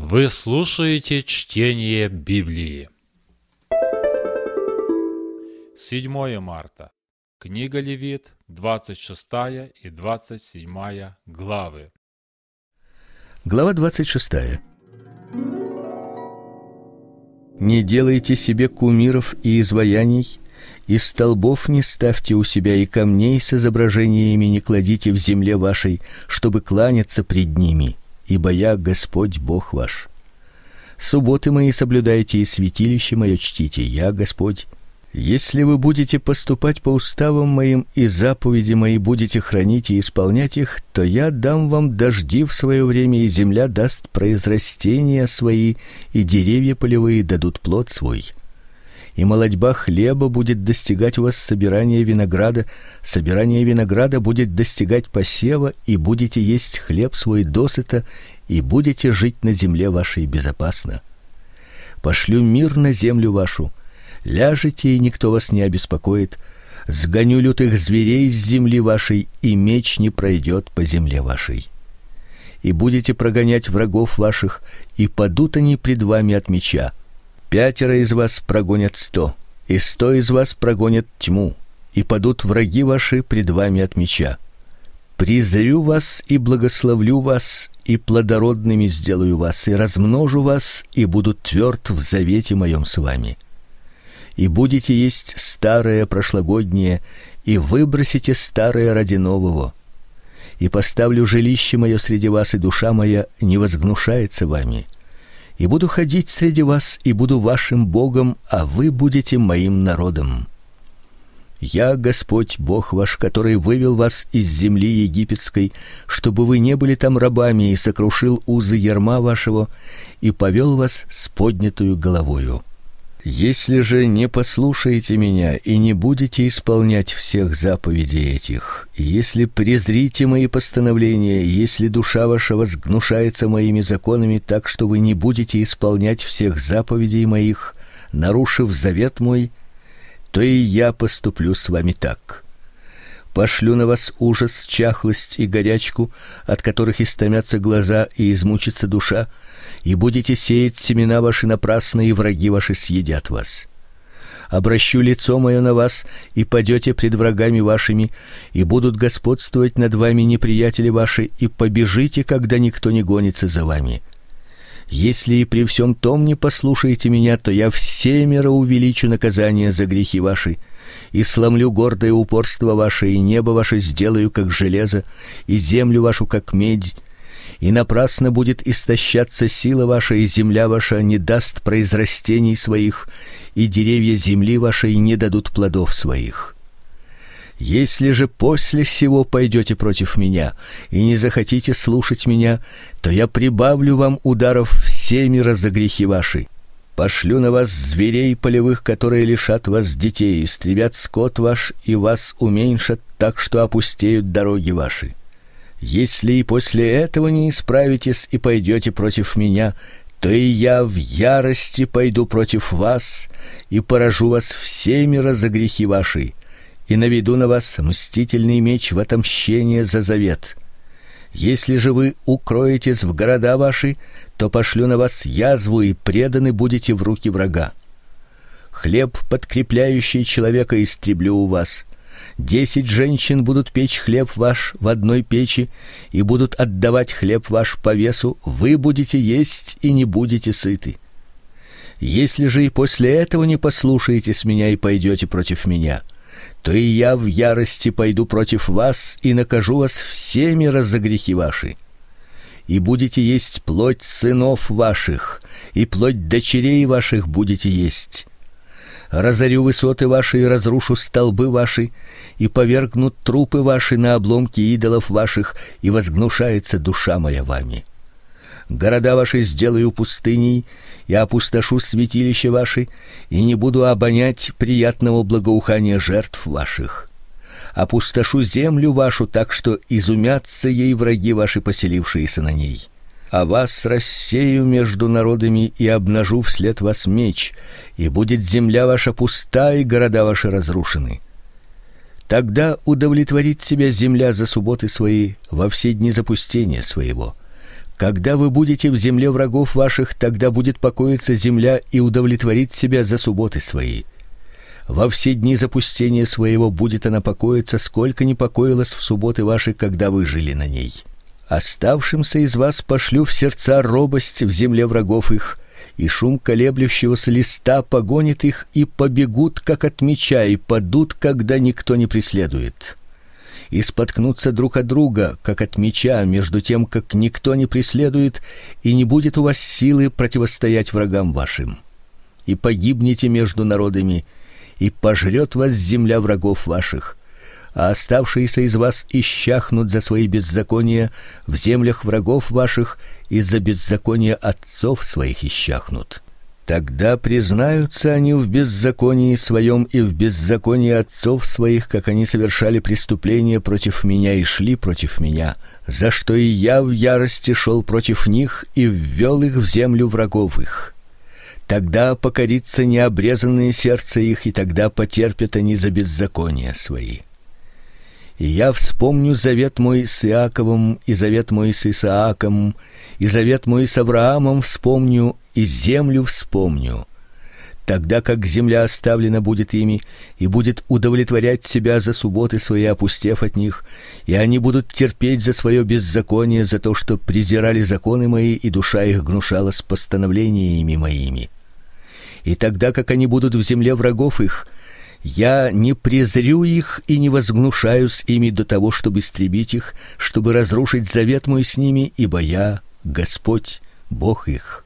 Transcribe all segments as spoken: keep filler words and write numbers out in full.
Вы слушаете чтение Библии. седьмое марта. Книга Левит, двадцать шестая и двадцать седьмая главы. Глава двадцать шестая. Не делайте себе кумиров и изваяний, и столбов не ставьте у себя, и камней с изображениями не кладите в земле вашей, чтобы кланяться пред ними, ибо я Господь Бог ваш. Субботы мои соблюдайте и святилище мое чтите, я Господь. Если вы будете поступать по уставам моим и заповеди мои будете хранить и исполнять их, то я дам вам дожди в свое время, и земля даст произрастения свои, и деревья полевые дадут плод свой. И молодьба хлеба будет достигать у вас собирания винограда, собирание винограда будет достигать посева, и будете есть хлеб свой досыта, и будете жить на земле вашей безопасно. Пошлю мир на землю вашу. Ляжете, и никто вас не обеспокоит. Сгоню лютых зверей с земли вашей, и меч не пройдет по земле вашей. И будете прогонять врагов ваших, и падут они пред вами от меча. Пятеро из вас прогонят сто, и сто из вас прогонят тьму, и падут враги ваши пред вами от меча. Призрю вас и благословлю вас, и плодородными сделаю вас, и размножу вас, и буду тверд в завете моем с вами. И будете есть старое прошлогоднее, и выбросите старое ради нового. И поставлю жилище мое среди вас, и душа моя не возгнушается вами. И буду ходить среди вас, и буду вашим Богом, а вы будете моим народом. Я Господь Бог ваш, который вывел вас из земли египетской, чтобы вы не были там рабами, и сокрушил узы ярма вашего, и повел вас с поднятую головою. Если же не послушаете меня и не будете исполнять всех заповедей этих, и если презрите мои постановления, если душа ваша возгнушается моими законами так, что вы не будете исполнять всех заповедей моих, нарушив завет мой, то и я поступлю с вами так. Пошлю на вас ужас, чахлость и горячку, от которых истомятся глаза и измучится душа, и будете сеять семена ваши напрасно, и враги ваши съедят вас. Обращу лицо мое на вас, и падете пред врагами вашими, и будут господствовать над вами неприятели ваши, и побежите, когда никто не гонится за вами. Если и при всем том не послушаете меня, то я всемеро увеличу наказание за грехи ваши, и сломлю гордое упорство ваше, и небо ваше сделаю как железо, и землю вашу как медь. И напрасно будет истощаться сила ваша, и земля ваша не даст произрастений своих, и деревья земли вашей не дадут плодов своих. Если же после сего пойдете против меня и не захотите слушать меня, то я прибавлю вам ударов всемеро за грехи ваши. Пошлю на вас зверей полевых, которые лишат вас детей, истребят скот ваш и вас уменьшат так, что опустеют дороги ваши. Если и после этого не исправитесь и пойдете против меня, то и я в ярости пойду против вас и поражу вас всемеро за грехи ваши, и наведу на вас мстительный меч в отомщение за завет. Если же вы укроетесь в города ваши, то пошлю на вас язву, и преданы будете в руки врага. Хлеб, подкрепляющий человека, истреблю у вас. Десять женщин будут печь хлеб ваш в одной печи, и будут отдавать хлеб ваш по весу, вы будете есть и не будете сыты. Если же и после этого не послушаетесь меня и пойдете против меня, то и я в ярости пойду против вас и накажу вас всемеро за грехи ваши. И будете есть плоть сынов ваших, и плоть дочерей ваших будете есть. Разорю высоты ваши и разрушу столбы ваши, и повергну трупы ваши на обломки идолов ваших, и возгнушается душа моя вами. Города ваши сделаю пустыней, и опустошу святилища ваши, и не буду обонять приятного благоухания жертв ваших. Опустошу землю вашу так, что изумятся ей враги ваши, поселившиеся на ней. А вас рассею между народами и обнажу вслед вас меч, и будет земля ваша пуста и города ваши разрушены. Тогда удовлетворит себя земля за субботы свои во все дни запустения своего. Когда вы будете в земле врагов ваших, тогда будет покоиться земля и удовлетворит себя за субботы свои. Во все дни запустения своего будет она покоиться, сколько не покоилась в субботы ваши, когда вы жили на ней. Оставшимся из вас пошлю в сердца робость в земле врагов их, и шум колеблющегося листа погонит их, и побегут, как от меча, и падут, когда никто не преследует. И споткнутся друг от друга, как от меча, между тем, как никто не преследует, и не будет у вас силы противостоять врагам вашим. И погибнете между народами, и пожрет вас земля врагов ваших, а оставшиеся из вас исчахнут за свои беззакония в землях врагов ваших, и за беззакония отцов своих исчахнут. Тогда признаются они в беззаконии своем и в беззаконии отцов своих, как они совершали преступления против меня и шли против меня, за что и я в ярости шел против них и ввел их в землю врагов их. Тогда покорится необрезанное сердце их, и тогда потерпят они за беззакония свои. И я вспомню завет мой с Иаковом, и завет мой с Исааком, и завет мой с Авраамом вспомню, и землю вспомню. Тогда как земля оставлена будет ими, и будет удовлетворять себя за субботы свои, опустев от них, и они будут терпеть за свое беззаконие, за то, что презирали законы мои, и душа их гнушалась постановлениями моими. И тогда как они будут в земле врагов их, я не презрю их и не возгнушаюсь ими до того, чтобы истребить их, чтобы разрушить завет мой с ними, ибо я Господь, Бог их.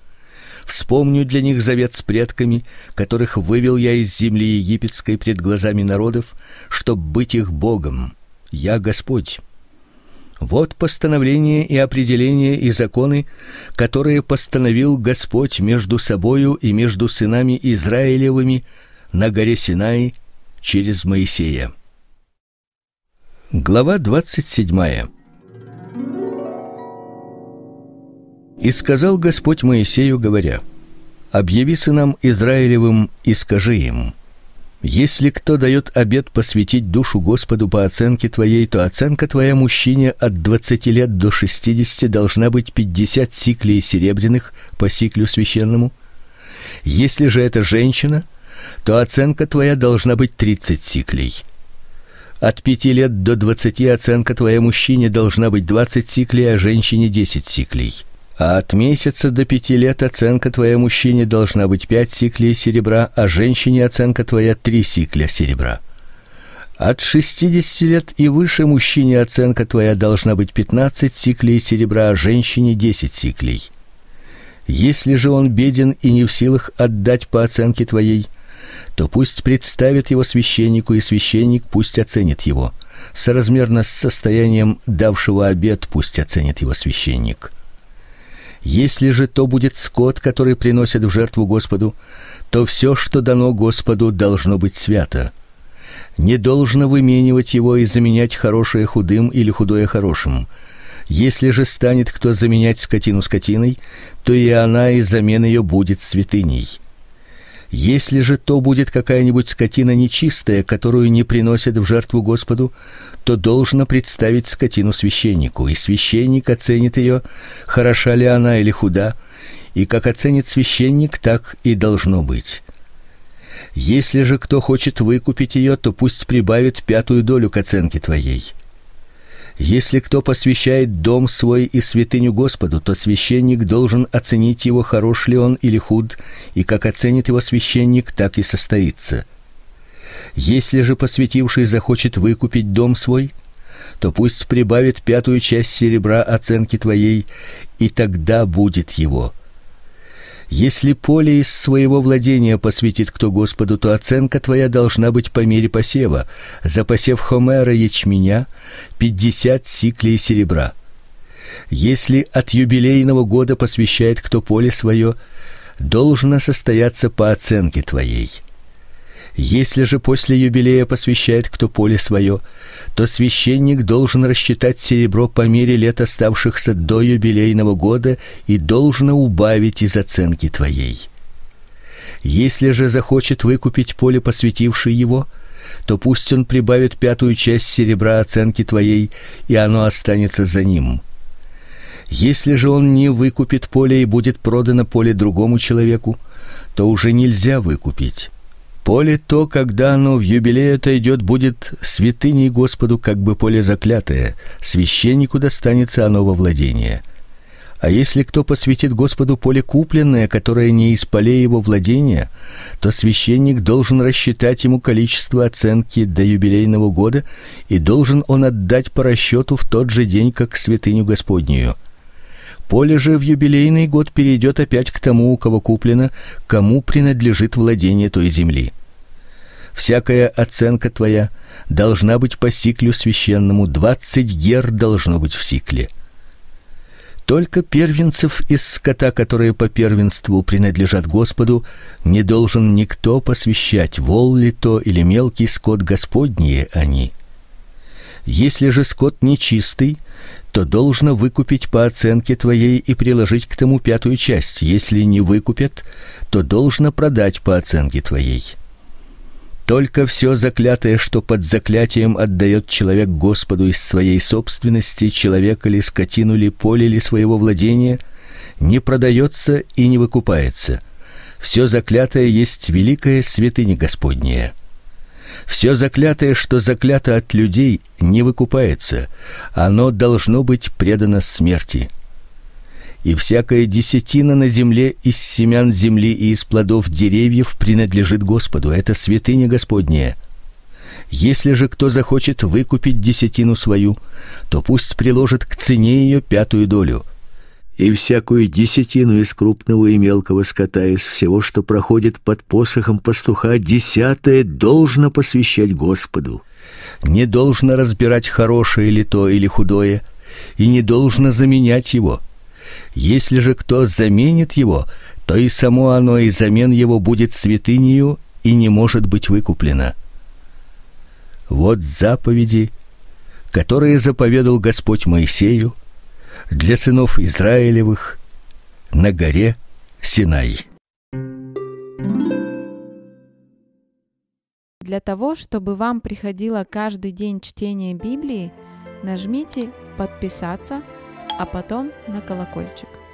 Вспомню для них завет с предками, которых вывел я из земли египетской пред глазами народов, чтоб быть их Богом. Я Господь. Вот постановления и определения и законы, которые постановил Господь между собою и между сынами Израилевыми на горе Синай через Моисея. Глава двадцать седьмая. И сказал Господь Моисею, говоря: объяви сынам Израилевым и скажи им: если кто дает обет посвятить душу Господу по оценке твоей, то оценка твоя мужчине от двадцати лет до шестидесяти должна быть пятьдесят сиклей серебряных по сиклю священному. Если же это женщина, то оценка твоя должна быть тридцать сиклей. От пяти лет до двадцати оценка твоя мужчине должна быть двадцать сиклей, а женщине десять сиклей. А от месяца до пяти лет оценка твоя мужчине должна быть пять сиклей серебра, а женщине оценка твоя три сикля серебра. От шестидесяти лет и выше мужчине оценка твоя должна быть пятнадцать сиклей серебра, а женщине десять сиклей. Если же он беден и не в силах отдать по оценке твоей, то пусть представит его священнику, и священник пусть оценит его. Соразмерно с состоянием давшего обет пусть оценит его священник. Если же то будет скот, который приносят в жертву Господу, то все, что дано Господу, должно быть свято. Не должно выменивать его и заменять хорошее худым или худое хорошим. Если же станет кто заменять скотину скотиной, то и она, и замена ее будет святыней. Если же то будет какая-нибудь скотина нечистая, которую не приносят в жертву Господу, то должно представить скотину священнику, и священник оценит ее, хороша ли она или худа, и как оценит священник, так и должно быть. Если же кто хочет выкупить ее, то пусть прибавит пятую долю к оценке твоей. Если кто посвящает дом свой и святыню Господу, то священник должен оценить его, хорош ли он или худ, и как оценит его священник, так и состоится. Если же посвятивший захочет выкупить дом свой, то пусть прибавит пятую часть серебра оценки твоей, и тогда будет его. Если поле из своего владения посвятит кто Господу, то оценка твоя должна быть по мере посева. За посев хомера ячменя пятьдесят сиклей серебра. Если от юбилейного года посвящает кто поле свое, должно состояться по оценке твоей. Если же после юбилея посвящает кто поле свое, то священник должен рассчитать серебро по мере лет оставшихся до юбилейного года и должно убавить из оценки твоей. Если же захочет выкупить поле посвятивший его, то пусть он прибавит пятую часть серебра оценки твоей, и оно останется за ним. Если же он не выкупит поле и будет продано поле другому человеку, то уже нельзя выкупить. Поле то, когда оно в юбилей отойдет, будет святыней Господу, как бы поле заклятое, священнику достанется оно во владение. А если кто посвятит Господу поле купленное, которое не из полей его владения, то священник должен рассчитать ему количество оценки до юбилейного года, и должен он отдать по расчету в тот же день, как святыню Господнюю. Поле же в юбилейный год перейдет опять к тому, у кого куплено, кому принадлежит владение той земли. Всякая оценка твоя должна быть по сиклю священному, двадцать гер должно быть в сикле. Только первенцев из скота, которые по первенству принадлежат Господу, не должен никто посвящать, вол ли то или мелкий скот Господние они. Если же скот нечистый, то должно выкупить по оценке твоей и приложить к тому пятую часть. Если не выкупят, то должно продать по оценке твоей. Только все заклятое, что под заклятием отдает человек Господу из своей собственности, человека ли, скотину ли, поле ли своего владения, не продается и не выкупается. Все заклятое есть великая святыня Господняя. Все заклятое, что заклято от людей, не выкупается, оно должно быть предано смерти. И всякая десятина на земле из семян земли и из плодов деревьев принадлежит Господу, это святыня Господняя. Если же кто захочет выкупить десятину свою, то пусть приложит к цене ее пятую долю. И всякую десятину из крупного и мелкого скота, из всего, что проходит под посохом пастуха, десятое должно посвящать Господу. Не должно разбирать хорошее ли то или худое, и не должно заменять его. Если же кто заменит его, то и само оно, и замен его будет святынею и не может быть выкуплено. Вот заповеди, которые заповедал Господь Моисею для сынов Израилевых на горе Синай. Для того, чтобы вам приходило каждый день чтение Библии, нажмите «Подписаться», а потом на колокольчик.